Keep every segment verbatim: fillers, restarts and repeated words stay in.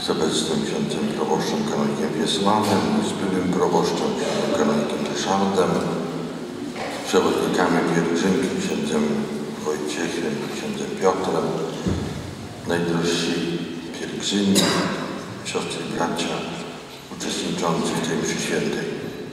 z obecnym księdzem proboszczem kanonikiem Wiesławem, z byłym proboszczem księdzem kanonikiem Ryszardem, z przewodnikami pielgrzymki księdzem Wojciechem i księdzem Piotrem, najdrożsi pielgrzymi, siostry i bracia uczestniczący w tej mszy świętej.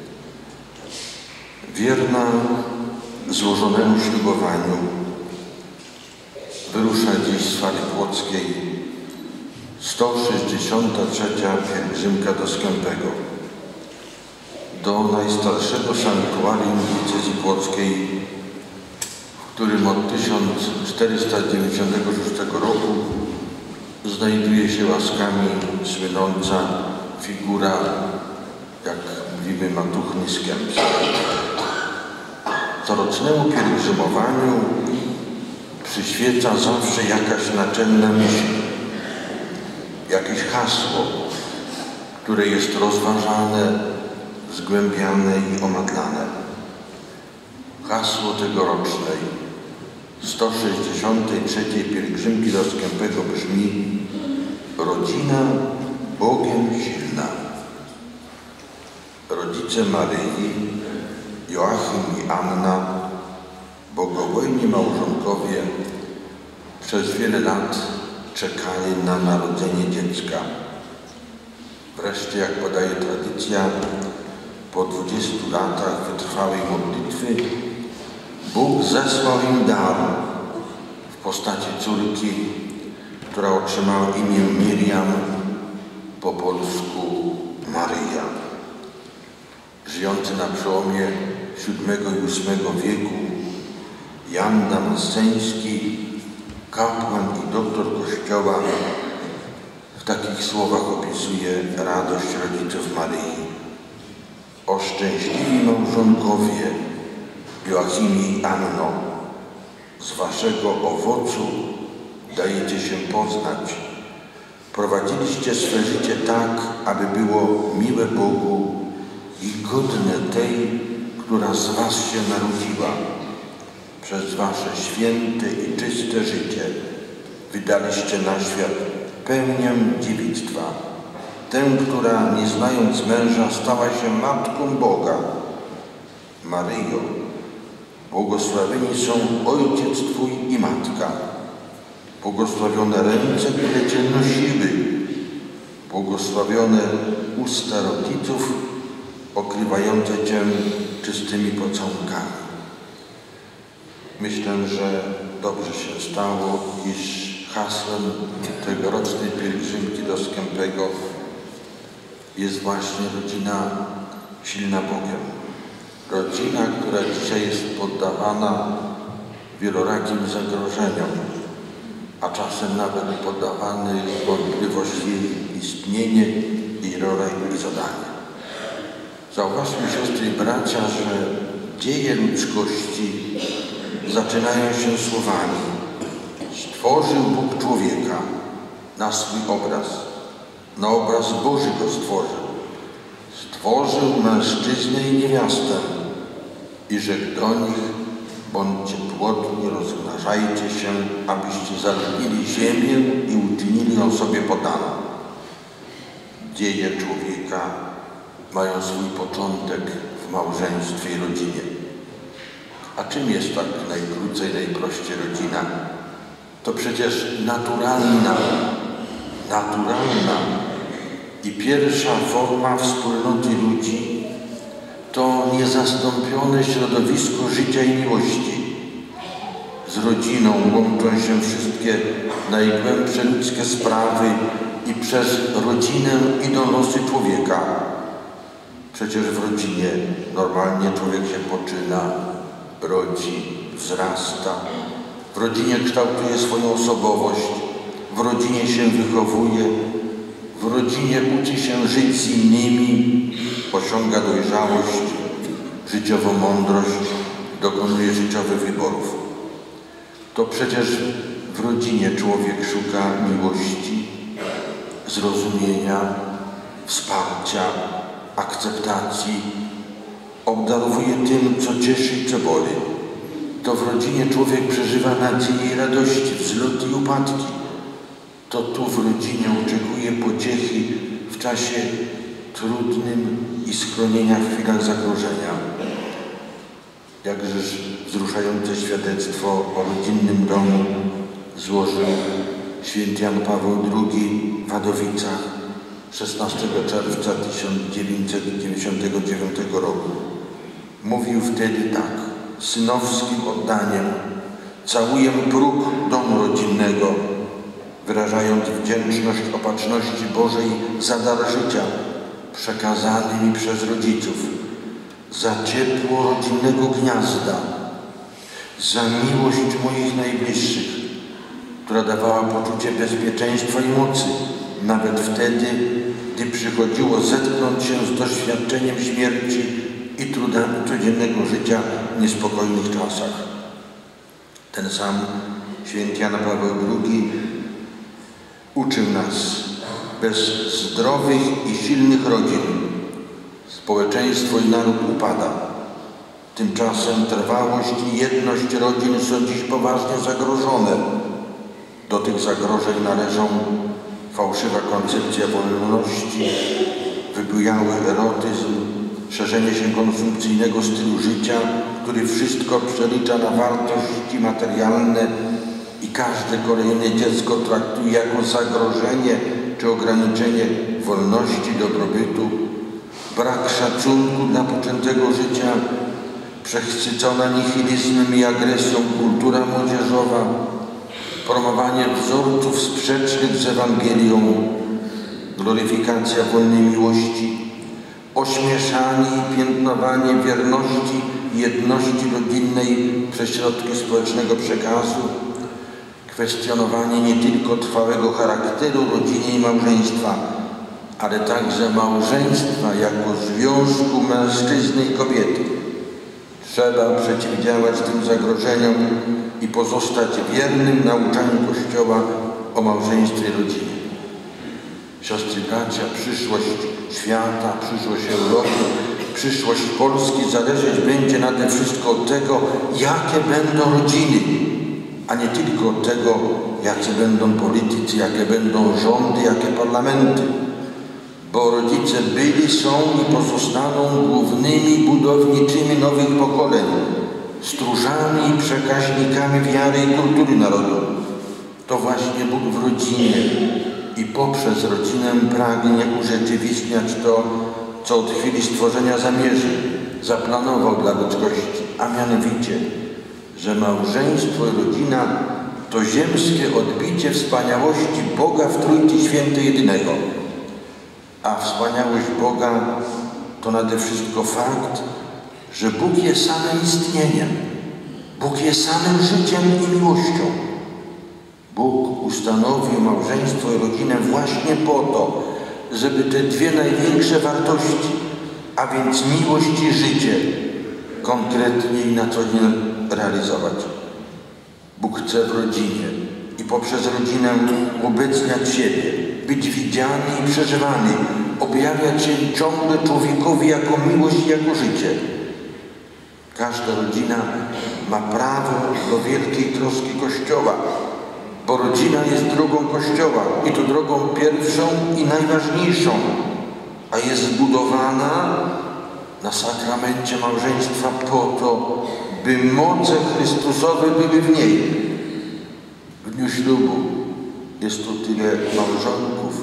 Wierna złożonemu ślubowaniu wyrusza dziś z Fary Płockiej sto sześćdziesiąta trzecia pielgrzymka do Skępego, do najstarszego sanktuarium diecezji płockiej, w którym od tysiąc czterysta dziewięćdziesiątego szóstego roku znajduje się łaskami słynąca figura, jak mówimy, Matuchny Skępskiej. Corocznemu pielgrzymowaniu przyświeca zawsze jakaś naczelna myśl, jakieś hasło, które jest rozważane, zgłębiane i omadlane. Hasło tegorocznej sto sześćdziesiątej trzeciej pielgrzymki do Skępego brzmi: rodzina Bogiem silna. Rodzice Maryi, Joachim i Anna, bogobojni małżonkowie, przez wiele lat czekali na narodzenie dziecka. Wreszcie, jak podaje tradycja, po dwudziestu latach wytrwałej modlitwy Bóg zesłał im dar w postaci córki, która otrzymała imię Miriam, po polsku Maryja. Żyjący na przełomie siódmego i ósmego wieku Jan Damasceński, kapłan i doktor Kościoła, w takich słowach opisuje radość rodziców Maryi. O szczęśliwi małżonkowie, Joachimie i Anno, z waszego owocu dajecie się poznać. Prowadziliście swe życie tak, aby było miłe Bogu i godne tej, która z was się narodziła. Przez wasze święte i czyste życie wydaliście na świat pełnię dziewictwa, tę, która nie znając męża stała się matką Boga. Maryjo, błogosławieni są Ojciec Twój i Matka, błogosławione ręce, które Cię nosiły, błogosławione usta rodziców okrywające Cię czystymi pocałunkami. Myślę, że dobrze się stało, iż hasłem tegorocznej pielgrzymki do Skępego jest właśnie rodzina silna Bogiem. Rodzina, która dzisiaj jest poddawana wielorakim zagrożeniom, a czasem nawet poddawany jest wątpliwość jej istnienie, jej rolę i zadanie. Zauważmy, siostry i bracia, że dzieje ludzkości zaczynają się słowami: stworzył Bóg człowieka na swój obraz, na obraz Boży go stworzył. Stworzył mężczyznę i niewiastę i rzekł do nich: bądźcie płodni, rozmnażajcie się, abyście zalubili ziemię i uczynili ją sobie podaną. Dzieje człowieka mają swój początek w małżeństwie i rodzinie. A czym jest tak najkrócej, najprościej rodzina? To przecież naturalna, naturalna i pierwsza forma wspólnoty ludzi, to niezastąpione środowisko życia i miłości. Z rodziną łączą się wszystkie najgłębsze ludzkie sprawy i przez rodzinę idą losy człowieka. Przecież w rodzinie normalnie człowiek się poczyna, rodzi, wzrasta. W rodzinie kształtuje swoją osobowość, w rodzinie się wychowuje, w rodzinie uczy się żyć z innymi, osiąga dojrzałość, życiową mądrość, dokonuje życiowych wyborów. To przecież w rodzinie człowiek szuka miłości, zrozumienia, wsparcia, akceptacji, obdarowuje tym, co cieszy i co boli. To w rodzinie człowiek przeżywa nadzieję i radości, wzloty i upadki. To tu w rodzinie oczekuje szukuje pociechy w czasie trudnym i schronienia w chwilach zagrożenia. Jakżeż wzruszające świadectwo o rodzinnym domu złożył święty Jan Paweł drugi w Wadowicach szesnastego czerwca tysiąc dziewięćset dziewięćdziesiątego dziewiątego roku. Mówił wtedy tak: synowskim oddaniem całuję próg domu rodzinnego, wyrażając wdzięczność opatrzności Bożej za dar życia przekazany mi przez rodziców, za ciepło rodzinnego gniazda, za miłość moich najbliższych, która dawała poczucie bezpieczeństwa i mocy, nawet wtedy, gdy przychodziło zetknąć się z doświadczeniem śmierci i trudami codziennego życia w niespokojnych czasach. Ten sam święty Jan Paweł drugi uczył nas: bez zdrowych i silnych rodzin społeczeństwo i naród upada. Tymczasem trwałość i jedność rodzin są dziś poważnie zagrożone. Do tych zagrożeń należą fałszywa koncepcja wolności, wybujały erotyzm, szerzenie się konsumpcyjnego stylu życia, który wszystko przelicza na wartości materialne i każde kolejne dziecko traktuje jako zagrożenie czy ograniczenie wolności, dobrobytu, brak szacunku dla poczętego życia, przechwycona nihilizmem i agresją kultura młodzieżowa, promowanie wzorców sprzecznych z Ewangelią, gloryfikacja wolnej miłości, ośmieszanie i piętnowanie wierności i jedności rodzinnej przez środki społecznego przekazu, kwestionowanie nie tylko trwałego charakteru rodziny i małżeństwa, ale także małżeństwa jako związku mężczyzny i kobiety. Trzeba przeciwdziałać tym zagrożeniom i pozostać wiernym nauczaniu Kościoła o małżeństwie i rodzinie. Siostry, bracia, przyszłość świata, przyszłość Europy, przyszłość Polski zależeć będzie nade wszystko od tego, jakie będą rodziny, a nie tylko od tego, jacy będą politycy, jakie będą rządy, jakie parlamenty. Bo rodzice byli, są i pozostaną głównymi budowniczymi nowych pokoleń, stróżami i przekaźnikami wiary i kultury narodu. To właśnie Bóg w rodzinie i poprzez rodzinę pragnie urzeczywistniać to, co od chwili stworzenia zamierzył, zaplanował dla ludzkości, a mianowicie, że małżeństwo i rodzina to ziemskie odbicie wspaniałości Boga w Trójcy Świętej jedynego. A wspaniałość Boga to nade wszystko fakt, że Bóg jest samym istnieniem. Bóg jest samym życiem i miłością. Bóg ustanowił małżeństwo i rodzinę właśnie po to, żeby te dwie największe wartości, a więc miłość i życie, konkretnie i na co dzień realizować. Bóg chce w rodzinie i poprzez rodzinę ubecniać siebie, być widziany i przeżywany, objawiać się ciągle człowiekowi jako miłość i jako życie. Każda rodzina ma prawo do wielkiej troski Kościoła, bo rodzina jest drogą Kościoła i to drogą pierwszą i najważniejszą, a jest zbudowana na sakramencie małżeństwa po to, by moce Chrystusowe były w niej. W dniu ślubu jest tu tyle małżonków.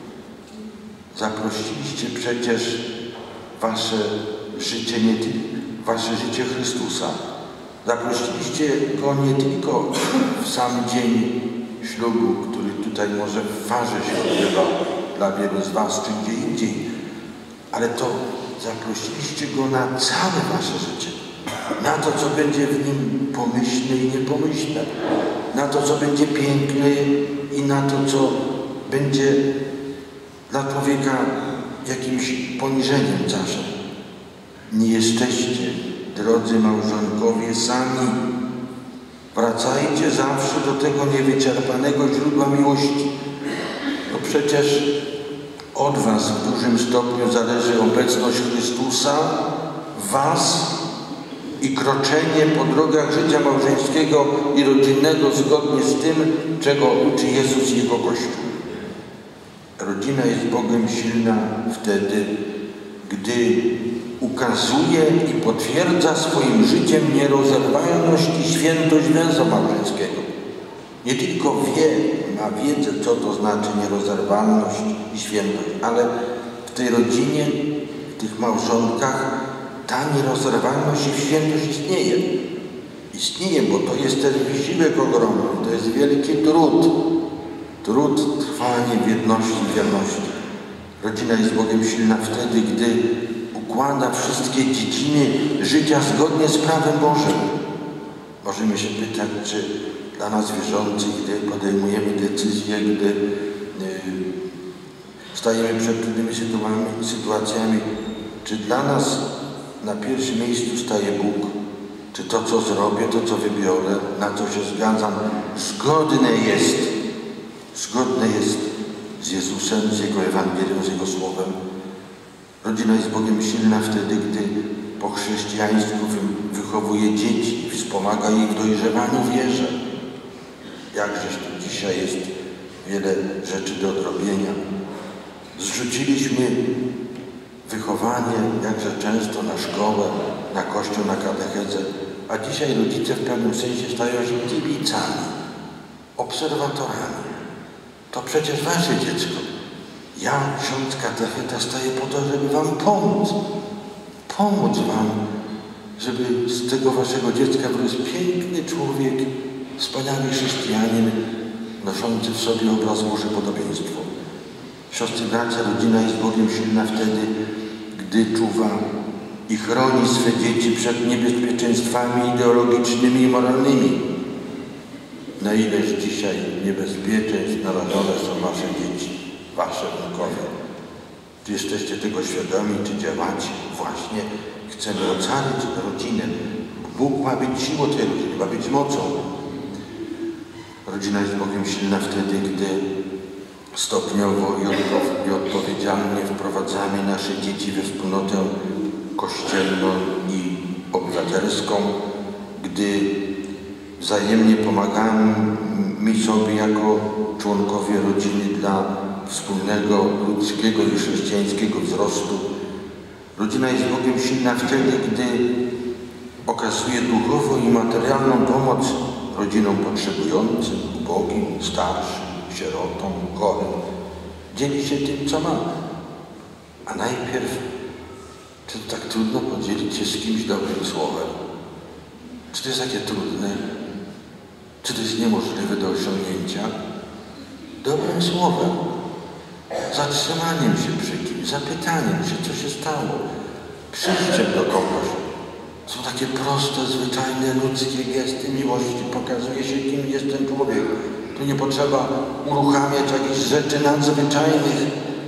Zaprosiliście przecież wasze życie, nie tylko wasze życie Chrystusa. Zaprosiliście Go nie tylko w sam dzień ślubu, który tutaj może w Warze się odbywa dla wielu z was, czy gdzie indziej, ale to zaprosiliście Go na całe wasze życie. Na to, co będzie w nim pomyślne i niepomyślne. Na to, co będzie piękne i na to, co będzie dla człowieka jakimś poniżeniem czasem. Nie jesteście, drodzy małżonkowie, sami. Wracajcie zawsze do tego niewyczerpanego źródła miłości. No przecież od was w dużym stopniu zależy obecność Chrystusa w was i kroczenie po drogach życia małżeńskiego i rodzinnego zgodnie z tym, czego uczy Jezus i Jego Kościół. Rodzina jest Bogiem silna wtedy, gdy ukazuje i potwierdza swoim życiem nierozerwalność i świętość węzła małżeńskiego. Nie tylko wie, ma wiedzę, co to znaczy nierozerwalność i świętość, ale w tej rodzinie, w tych małżonkach ta nierozerwalność i świętość istnieje. Istnieje, bo to jest ten wysiłek ogromny, to jest wielki trud. Trud, trwanie w jedności i wierności. Rodzina jest Bogiem silna wtedy, gdy układa wszystkie dziedziny życia zgodnie z prawem Bożym. Możemy się pytać, czy dla nas wierzących, gdy podejmujemy decyzje, gdy yy, stajemy przed trudnymi sytuacjami, czy dla nas na pierwszym miejscu staje Bóg? Czy to, co zrobię, to, co wybiorę, na co się zgadzam, zgodne jest, zgodne jest z Jezusem, z Jego Ewangelią, z Jego Słowem? Rodzina jest Bogiem silna wtedy, gdy po chrześcijańsku wychowuje dzieci, wspomaga ich w dojrzewaniu w wierze. Jakżeż tu dzisiaj jest wiele rzeczy do odrobienia. Zrzuciliśmy wychowanie jakże często na szkołę, na kościół, na katechezę, a dzisiaj rodzice w pewnym sensie stają się kibicami, obserwatorami. To przecież wasze dziecko. Ja, ksiądz katecheta, staję po to, żeby wam pomóc. Pomóc wam, żeby z tego waszego dziecka wyrósł piękny człowiek, wspaniały chrześcijanin, noszący w sobie obraz Boże podobieństwo. Siostry, bracia, rodzina jest Bogiem silna wtedy, gdy czuwa i chroni swe dzieci przed niebezpieczeństwami ideologicznymi i moralnymi. Na ileż dzisiaj niebezpieczeństw narażone są wasze dzieci, wasze wnukowie? Czy jesteście tego świadomi, czy działacie? Właśnie chcemy ocalić rodzinę. Bóg ma być siłą tej rodziny, ma być mocą. Rodzina jest Bogiem silna wtedy, gdy stopniowo i odpowiedzialnie wprowadzamy nasze dzieci we wspólnotę kościelną i obywatelską, gdy wzajemnie pomagamy sobie jako członkowie rodziny dla wspólnego ludzkiego i chrześcijańskiego wzrostu. Rodzina jest Bogiem silna wtedy, gdy okazuje duchową i materialną pomoc rodzinom potrzebującym, ubogim, starszym, sierotom, chorym. Dzieli się tym, co ma. A najpierw, czy to tak trudno podzielić się z kimś dobrym słowem? Czy to jest takie trudne? Czy to jest niemożliwe do osiągnięcia? Dobrym słowem, zatrzymaniem się przy kimś, zapytaniem się, co się stało, przyjściem do kogoś. Są takie proste, zwyczajne, ludzkie gesty miłości. Pokazuje się, kim jest ten człowiek. Tu nie potrzeba uruchamiać jakichś rzeczy nadzwyczajnych.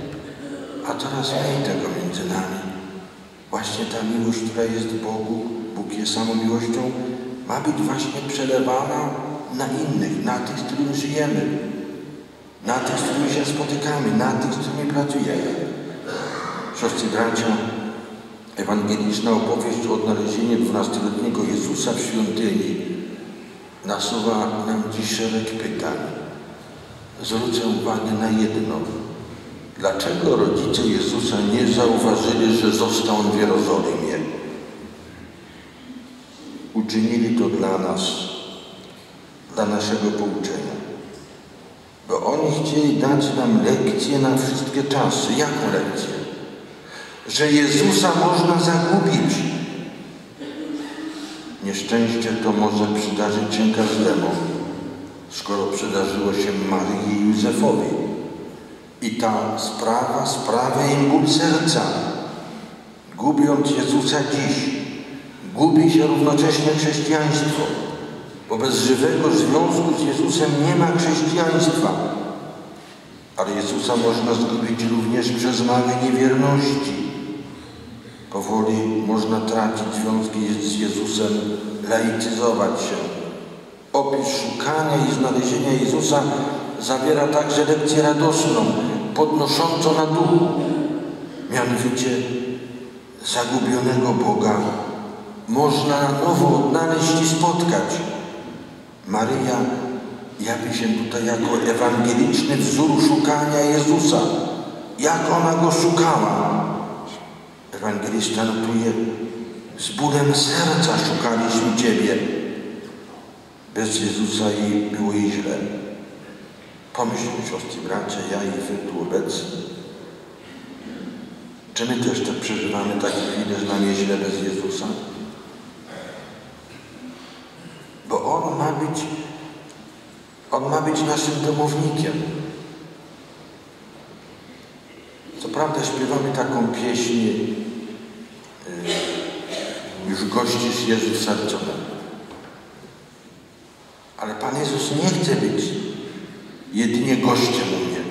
A coraz mniej tego między nami. Właśnie ta miłość, która jest w Bogu, Bóg jest samą miłością, ma być właśnie przelewana na innych, na tych, z którymi żyjemy, na tych, z którymi się spotykamy, na tych, z którymi pracujemy. Siostry, bracia, ewangeliczna opowieść o odnalezieniu dwunastoletniego Jezusa w świątyni nasuwa nam dziś szereg pytań. Zwrócę uwagę na jedno. Dlaczego rodzice Jezusa nie zauważyli, że został on w Jerozolimie? Uczynili to dla nas, dla naszego pouczenia. Bo oni chcieli dać nam lekcję na wszystkie czasy. Jaką lekcję? Że Jezusa można zagubić. Nieszczęście to może przydarzyć się każdemu, skoro przydarzyło się Maryi i Józefowi. I ta sprawa sprawia im ból serca. Gubiąc Jezusa dziś, gubi się równocześnie chrześcijaństwo, bo bez żywego związku z Jezusem nie ma chrześcijaństwa. Ale Jezusa można zgubić również przez małe niewierności. Powoli można tracić związki z Jezusem, laicyzować się. Opis szukania i znalezienia Jezusa zawiera także lekcję radosną, podnoszącą na duchu. Mianowicie zagubionego Boga można na nowo odnaleźć i spotkać. Maryja jawi się tutaj jako ewangeliczny wzór szukania Jezusa. Jak ona Go szukała. Ewangelista notuje: z bólem serca szukaliśmy Ciebie. Bez Jezusa jej było jej źle. Pomyślmy, siostry, bracia, ja i wy tu obecni. Czy my też tak przeżywamy takie chwile, że nam jest źle bez Jezusa? Bo On ma być, On ma być naszym domownikiem. Co prawda śpiewamy taką pieśń: yy, już gościsz Jezus w sercu mym. Ale Pan Jezus nie chce być jedynie gościem u mnie.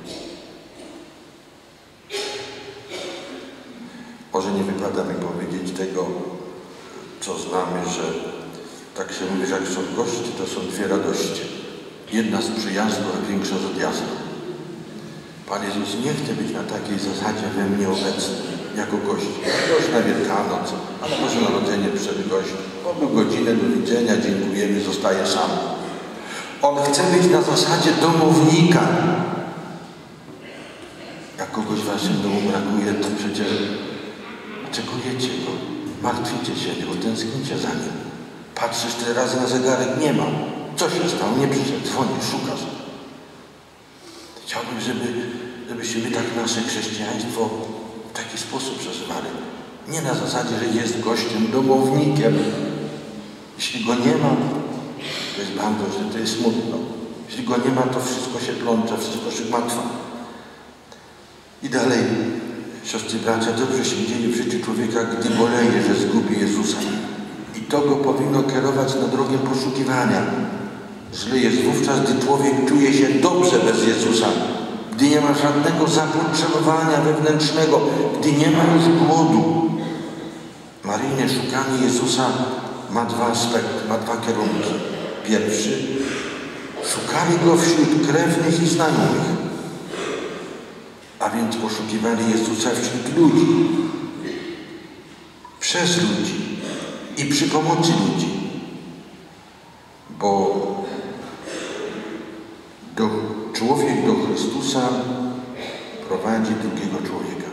Może nie wypada mi powiedzieć tego, co znamy, że tak się mówi, że jak są goście, to są dwie radości. Jedna z przyjazdu, a większa z odjazdu. Pan Jezus nie chce być na takiej zasadzie we mnie obecny, jako gość. Gość na Wielkanoc, ale Boże Narodzenie przed gościem. Po godzinę, do widzenia, dziękujemy, zostaje sam. On chce być na zasadzie domownika. Jak kogoś w waszym domu brakuje, to przecież oczekujecie Go, martwicie się Go, tęsknicie za Nim. Patrzysz tyle razy na zegarek, nie ma. Co się stało? Nie przyszedł, dzwonisz, szukasz. Chciałbym, żeby, żebyśmy my tak nasze chrześcijaństwo w taki sposób przeżywali. Nie na zasadzie, że jest gościem, domownikiem. Jeśli Go nie ma, to jest bardzo, że to jest smutno. Jeśli Go nie ma, to wszystko się plącze, wszystko się martwa. I dalej, siostry, bracia, dobrze się dzieje w życiu człowieka, gdy boleje, że zgubi Jezusa. I to go powinno kierować na drogę poszukiwania. Źle jest wówczas, gdy człowiek czuje się dobrze bez Jezusa, gdy nie ma żadnego zapotrzebowania wewnętrznego, gdy nie ma już głodu. Maryjne szukanie Jezusa ma dwa aspekty, ma dwa kierunki. Pierwszy, szukali Go wśród krewnych i znajomych, a więc poszukiwali Jezusa wśród ludzi, przez ludzi i przy pomocy ludzi, bo do, człowiek do Chrystusa prowadzi drugiego człowieka.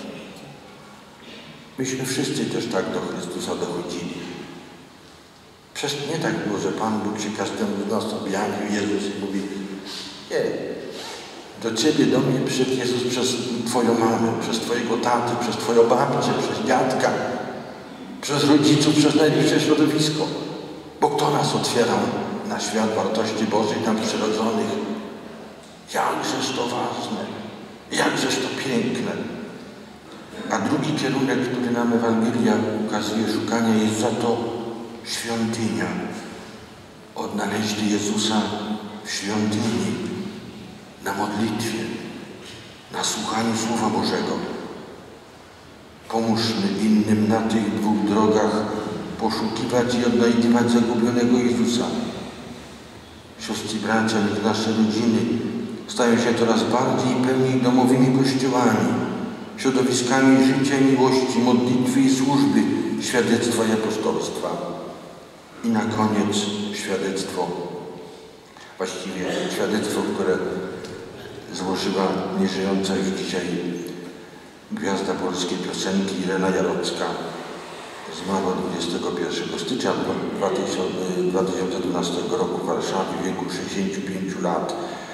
Myśmy wszyscy też tak do Chrystusa dochodzili. Przecież nie tak było, że Pan Bóg się każdemu z nas objawił, Jezus i mówi: nie, do Ciebie, do mnie przyszedł Jezus przez Twoją mamę, przez Twojego tatę, przez Twoją babcię, przez dziadka, przez rodziców, przez najbliższe środowisko. Bo kto nas otwierał na świat wartości Bożych nadprzyrodzonych? Jakżeż to ważne, jakżeż to piękne. A drugi kierunek, który nam Ewangelia ukazuje, szukania Jezusa, to świątynia. Odnaleźli Jezusa w świątyni, na modlitwie, na słuchaniu Słowa Bożego. Pomóżmy innym na tych dwóch drogach poszukiwać i odnajdywać zagubionego Jezusa. Siostry, bracia, niech nasze rodziny stają się coraz bardziej pełni domowymi kościołami, środowiskami życia, miłości, modlitwy i służby, świadectwa i apostolstwa. I na koniec świadectwo, właściwie świadectwo, które złożyła nieżyjąca już dzisiaj gwiazda polskiej piosenki Irena Jarocka. Zmarła dwudziestego pierwszego stycznia dwa tysiące dwunastego roku w Warszawie w wieku sześćdziesięciu pięciu lat.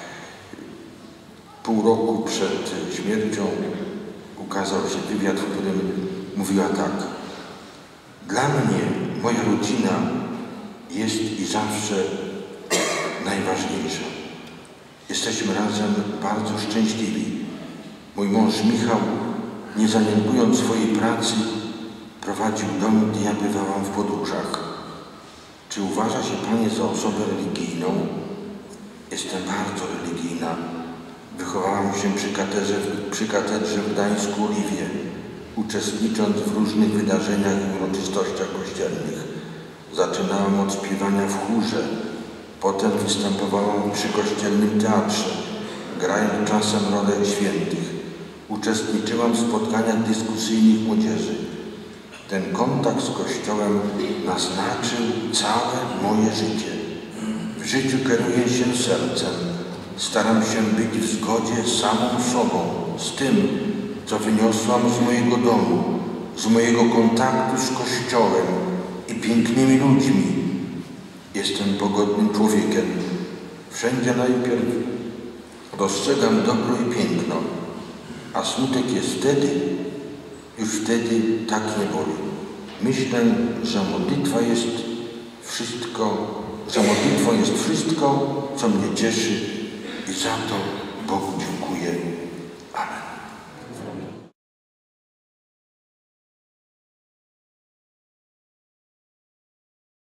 Pół roku przed śmiercią ukazał się wywiad, w którym mówiła tak: dla mnie moja rodzina jest i zawsze najważniejsza. Jesteśmy razem bardzo szczęśliwi. Mój mąż Michał, nie zaniedbując swojej pracy, prowadził dom, gdzie ja bywałam w podróżach. Czy uważa się Panie za osobę religijną? Jestem bardzo religijna. Wychowałam się przy katedrze, przy katedrze w Gdańsku Oliwie, uczestnicząc w różnych wydarzeniach i uroczystościach kościelnych. Zaczynałam od śpiewania w chórze, potem występowałam przy kościelnym teatrze, grając czasem rolę świętych. Uczestniczyłam w spotkaniach dyskusyjnych młodzieży. Ten kontakt z Kościołem naznaczył całe moje życie. W W życiu kieruję się sercem. Staram się być w zgodzie z samą sobą, z tym, co wyniosłam z mojego domu, z mojego kontaktu z Kościołem i pięknymi ludźmi. Jestem pogodnym człowiekiem. Wszędzie najpierw dostrzegam dobro i piękno, a smutek jest wtedy, już wtedy tak nie boli. Myślę, że modlitwa jest wszystko, że modlitwą jest wszystko, co mnie cieszy i za to Bogu dziękuję. Amen.